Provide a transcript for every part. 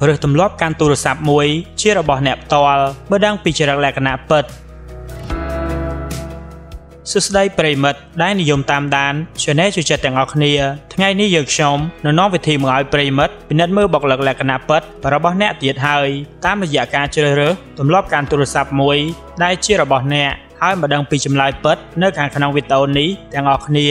ឬទម្លាប់កាន់ទូរស័ព្ទមួយជារបស់អ្នកផ្ទាល់បើដឹងពីចរិតលក្ខណៈពិតសួស្តីប្រិមិត្តដែលនិយមតាមដាន Channel ជួយចិត្តទាំងអស់គ្នាថ្ងៃនេះយើងខ្ញុំនឹងនាំវិធីមកឲ្យប្រិមិត្តពិនិត្យមើលបុគ្គលិកលក្ខណៈពិតរបស់អ្នកទៀតហើយតាមរយៈការជ្រើសរើសទម្លាប់កាន់ទូរស័ព្ទមួយដែលជារបស់អ្នកហើយមកដឹងពីចម្លើយពិតនៅខាងក្នុងវីដេអូនេះទាំងអស់គ្នា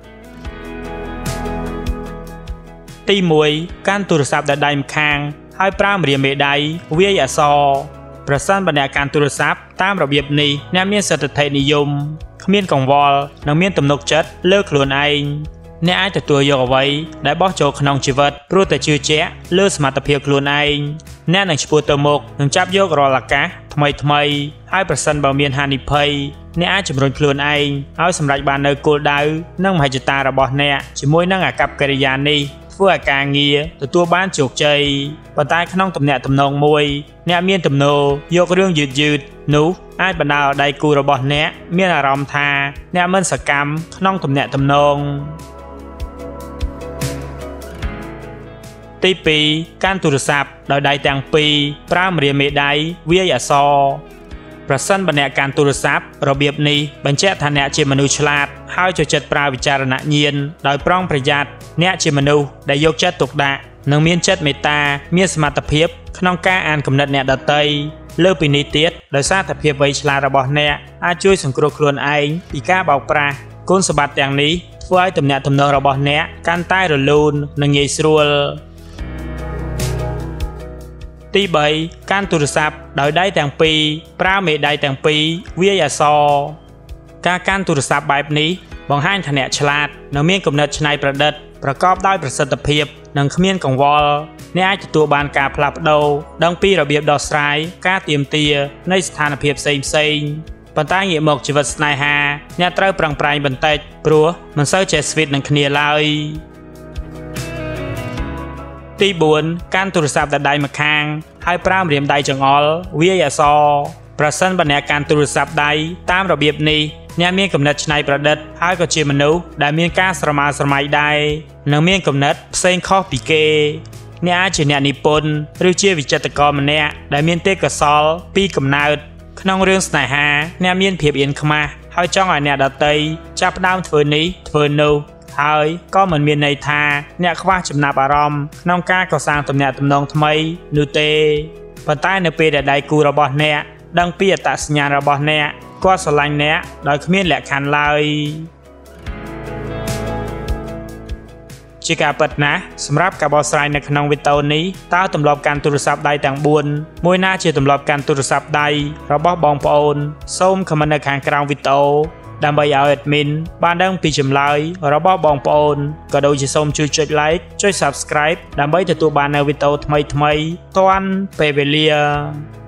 ទី1កាន់ទូរស័ព្ទដោយដៃម្ខាងហើយប្រើម្រាមមេដៃវាយអក្សរប្រសិនបើអ្នកកាន់ទូរស័ព្ទតាមរបៀបនេះអ្នកមានសិទ្ធិដ្ឋិនិយមគ្មានកង្វល់និងមានទំនុកចិត្តលើខ្លួនឯងអ្នកអាចទទួលយកអ្វីដែលបោះចូលក្នុងជីវិតព្រោះតែជឿជាក់លើសមត្ថភាពខ្លួនឯងអ្នកនឹងឆ្ពោះទៅមុខនិងចាប់យករាល់ឱកាសថ្មីហើយប្រសិនបើមានហានិភ័យអ្នកអាចជំរុញខ្លួនឯងឲ្យសម្រេចបាននូវគោលដៅនិងមហិច្ឆតារបស់អ្នកជាមួយនឹងអាកប្បកិរិយានេះធ្វើឲ្យការងារទទួលបានជោគជ័យប៉ុន្តែក្នុងទំនាក់ទំនងមួយអ្នកមានទំនោរយករឿងយឺតនោះអាចបណ្ដាលឲ្យដៃគូរបស់អ្នកមានអារម្មណ៍ថាអ្នកមិនសកម្មក្នុងទំនាក់ទំនងទី2កាន់ទូរស័ព្ទដោយដៃទាំងពីរប្រើម្រាមមេដៃវាយអក្សរប្រសិនបើអ្នកកាន់ទូរស័ព្ទរបៀបនេះបញ្ជាក់ថាអ្នកជាមនុស្សឆ្លាតហើយចូលចិត្តប្រើវិចារណញ្ញាណដោយប្រុងប្រយ័ត្នអ្នកជាមនុស្សដែលយកចិត្តទុកដាក់និងមានចិត្តមេត្តាមានសមត្ថភាពក្នុងការអានគំនិតអ្នកដទៃលើពីនេះទៀតដោយសារតែភាពវៃឆ្លាតរបស់អ្នកអាចជួយសង្គ្រោះខ្លួនឯងពីការបោកប្រាស់គុណសម្បត្តិទាំងនេះធ្វើឲ្យទំនាក់ទំនងរបស់អ្នកកាន់តែរលូននិងងាយស្រួលទី3កាន់ទូរស័ព្ទដោយដៃទាំងពីរប្រើមេដៃទាំងពីរវាយអក្សរការកាន់ទូរស័ព្ទបែបនេះបង្ហាញថាអ្នកឆ្លាតនិងមានគំនិតច្នៃប្រឌិតប្រកបដោយប្រសិទ្ធភាពនិងគ្មានកង្វល់អ្នកអាចទទួលបានការផ្លាស់ប្ដូរដឹងពីរបៀបដោះស្រាយការទាមទារនៃស្ថានភាពផ្សេងប៉ុន្តែងាកមកជីវិតស្នេហាអ្នកត្រូវប្រឹងប្រែងបន្តិចព្រោះមិនសូវចេះស្វីតនឹងគ្នាឡើយទី4កាន់ទូរស័ព្ទដោយដៃម្ខាងហើយប្រើម្រាមដៃចង្អុលវាយអក្សរប្រសិនបើអ្នកកាន់ទូរស័ព្ទដៃតាមរបៀបនេះអ្នកមានគំនិតច្នៃប្រឌិតហើយក៏ជាមនុស្សដែលមានការស្រមើស្រមៃដែរនិងមានគំនិតផ្សេងខុសពីគេអ្នកអាចជាអ្នកនិពន្ធឬជាវិចិត្រករម្នាក់ដែលមានទេពកោសល្យពីកំណើតក្នុងរឿងស្នេហាអ្នកមានភាពអៀនខ្មាសហើយចង់ឲ្យអ្នកដទៃចាប់ផ្ដើមធ្វើនេះធ្វើនោះហើយក៏មិនមានន័យថាអ្នកខ្វះចំណាប់អារម្មណ៍ក្នុងការកសាងទំនាក់ទំនងថ្មីនោះទេប៉ុន្តែនៅពេលដែលដៃគូរបស់អ្នកដឹងពីអត្តសញ្ញាណរបស់អ្នកគាត់ស្រឡាញ់អ្នកដោយគ្មានលក្ខខណ្ឌឡើយជាការពិតណាស់សម្រាប់ការបកស្រាយនៅក្នុងវីដេអូនេះតើទម្លាប់កាន់ទូរស័ព្ទដៃទាំង4មួយណាជាទម្លាប់កាន់ទូរស័ព្ទដៃរបស់បងប្អូនសូមខមមិននៅខាងក្រោមវីដេអូដើម្បីឲ្យ admin បានដឹងពីចម្លើយរបស់បងប្អូនក៏ដូចជាសូមជួយចុច like ចុច subscribe ដើម្បីទទួលបាននូវវីដេអូថ្មីៗទាន់ពេលវេលា